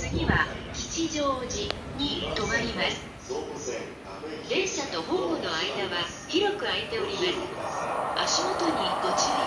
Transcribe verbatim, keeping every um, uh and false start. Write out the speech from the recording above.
次は吉祥寺に停まります。電車とホームの間は広く空いております。足元にご注意